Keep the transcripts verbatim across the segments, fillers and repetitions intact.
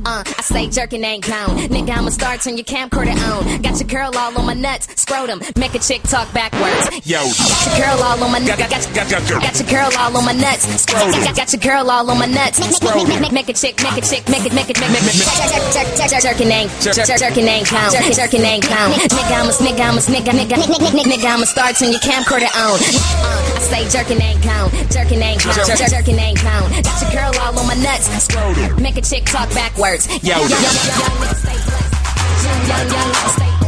Uh, I say jerking ain't count. Nigga, I'ma start turn your camcorder on. Got your girl all on my nuts, scrotum. Make a chick talk backwards. Yo. Got your girl all on my nuts. Got, got, got, got, got your girl all on my nuts, scrotum. Got, got your girl all on my nuts, scrotum. Make a chick, make a chick, make it, make it, make it, make it. Jerking ain't, jerking ain't count. Jerking ain't count. Nigga, I'ma, nigga, I'ma, nigga, nigga, nigga, nigga, I'ma start turn your camcorder on. Uh, I say jerking ain't count. Jerking ain't count. Jerking ain't count. Got your girl all on my nuts, scrotum. Make a chick talk backwards. Yo. Young, young, young nigga stay blessed. Young, young, young nigga stay blessed.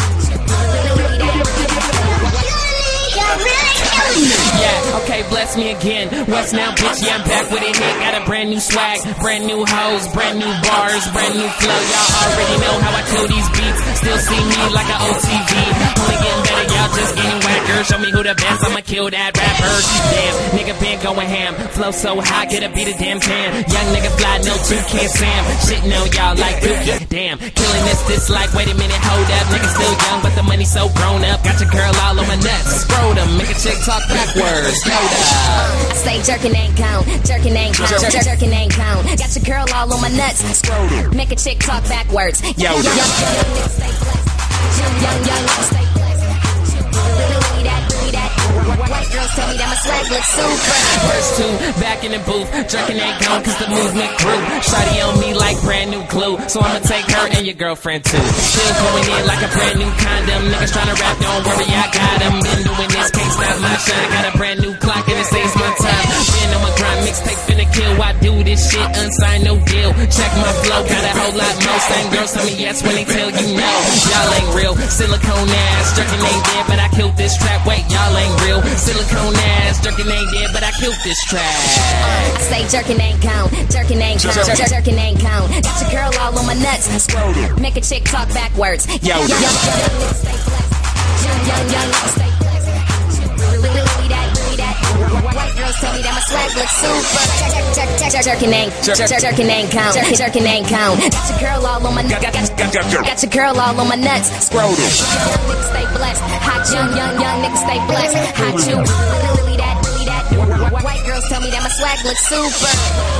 Yeah, okay, bless me again. What's now, bitch? Yeah, I'm back with a hit. Got a brand new swag, brand new hoes, brand new bars, brand new flow. Y'all already know how I kill these beats. Still see me like an O T V. Only getting better, y'all just getting whacker. Show me who the best, I'ma kill that rapper. Damn, nigga been going ham. Flow so high, get a beat a damn tan. Young nigga fly, no two can Sam. Shitting on y'all like Dookie. Damn, killing this, this like, wait a minute, hold up. Nigga still young, but the money so grown up. Got your girl all on my nuts. Scrotum, make a chick talk backwards. Hold up. Say jerking ain't count. Jerking ain't count. Jer- jerking ain't count. Got your girl all on my nuts. Scrotum. Make a chick talk backwards. Yo. Young, young, young nigga stay blessed. Young, young, young nigga stay blessed. Booty that, booty that. White girls tell me that my swag looks super. Verse two, back in the booth. Jerking ain't gone cause the movement grew. Shawty on me like brand new glue. So I'ma take her and your girlfriend too. Still going in like a brand new condom. Niggas tryna rap, don't worry, I got them. Been doing this, can't stop my shine. Got a brand new clock and it saves my time. Been on my grind, mixtape finna kill. I do this shit, unsigned, no deal. Check my flow, got a whole lot more. Same girls tell me yes when they tell you no. Y'all ain't real, silicone ass. Jerking ain't dead, but I killed this trap. Wait, y'all ain't real, silicone ass. Jerking ain't dead, but I killed this track. I say jerking ain't count. Jerking ain't count. Jer- jerking ain't count. Got your girl all on my nuts. Scrotum. Make a chick talk backwards. Yo. Young, young, young nigga stay blessed. Young, young, young nigga stay blessed. Really, really that, really that. White girls tell me that my swag looks super. Jerking ain't, jerking ain't count. Jerking ain't count. Got your girl all on my nuts. Got your girl all on my nuts. Scrotum. Young nigga stay blessed. Hot young, young, young nigga stay blessed. Hot you. Really that, really that. White girls tell me that my swag looks super.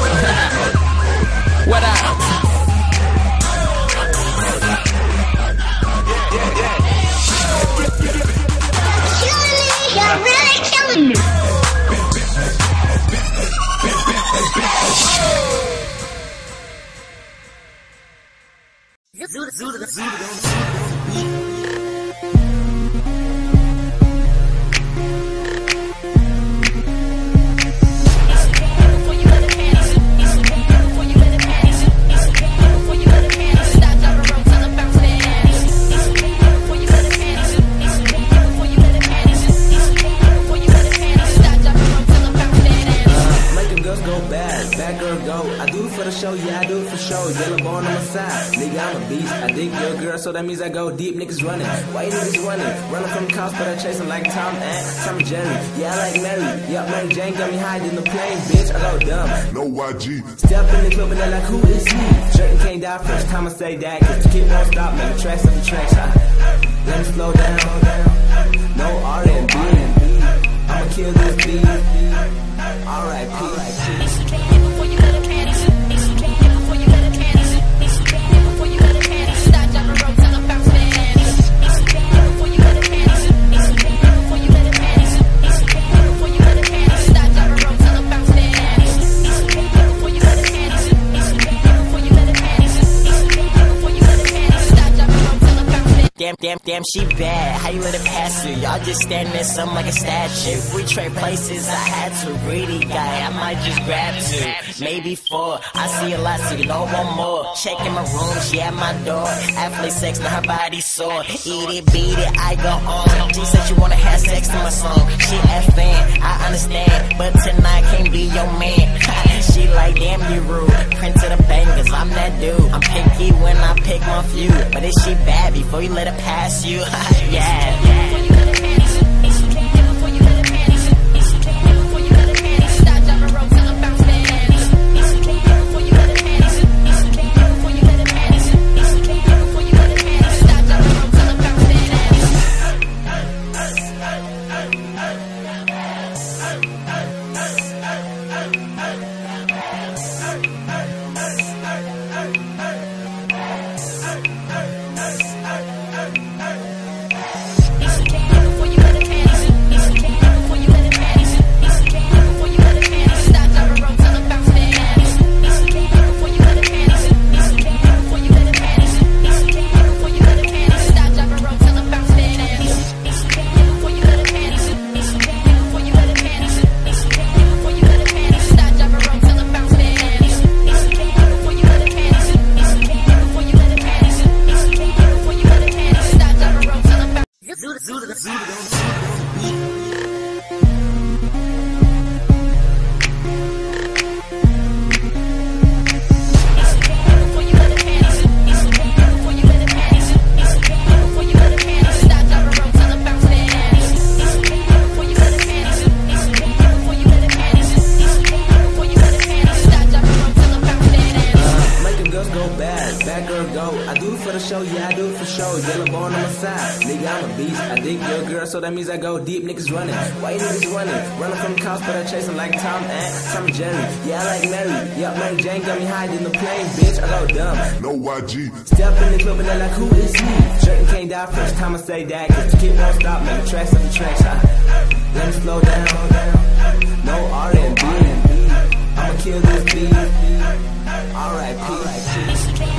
What up? You're really killing me. So that means I go deep, niggas running. Why you niggas running? Running from the cops, but I chase them like Tom and Tom and Jerry. Yeah, I like Mary. Yeah, Mary Jane got me high in the plane, bitch. I go dumb. No Y G. Step in the club and they're like, who is he? Certain can't die first time I say that, cause the kid won't stop, man. The tracks of the tracks. I, let me slow down. No R and B. I'ma kill this beat. R I P. Damn, damn, damn, she bad. How you let it pass you? Y'all just standing there, something like a statue. If we trade places, I had to. Greedy guy, I might just grab two, maybe four. I see a lot, so you know one more. Checking my room, she at my door. Athlete sex, now her body sore. Eat it, beat it, I go on. She said you wanna have sex to my song. She a fan, I understand, but tonight can't be your man. She like, damn, you rude. Print to the bangers, I'm that dude. I'm picky when I pick my few, but is she bad before you let her pass you? Yeah, yeah. girls go bad, bad girl go. I do it for the show, yeah, I do it for show. Yellow bone on my side, nigga, I'm a beast. I dig your girl, so that means I go deep. Niggas running, why you niggas running? Running from the cops, but I chase them like Tom and Tom and Jerry. Yeah, I like Mary, yeah, Mary Jane got me hiding in the plane, bitch. I go dumb. No Y G. Step in the club and they're like, who is he? Certain can't die first time I say that, cause the kid won't stop, man. The tracks on the tracks, huh? Let me slow down. No R and B. I'ma kill this beat. R I P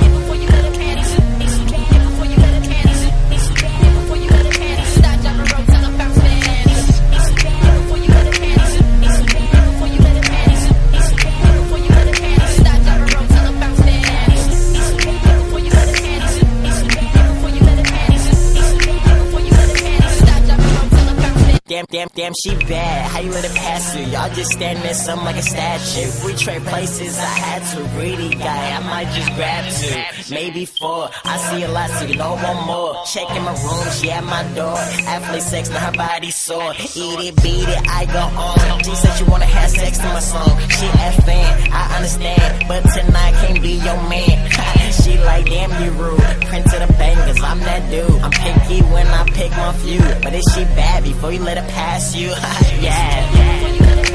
Damn, damn, damn, she bad. How you let it pass you? Y'all just standing there, something like a statue. If we trade places, I had to. Greedy guy, I might just grab two, maybe four. I see a lot, so you know one more. Checking my room, she at my door. Athlete sex, now her body sore. Eat it, beat it, I go on. She said she wanna have sex to my song. She a fan, I understand, but tonight can't be your man. She like, damn, you rude. Print to the bangers, I'm that dude. I'm picky when I pick my few, but is she bad before you let it pass you? Yeah, yeah.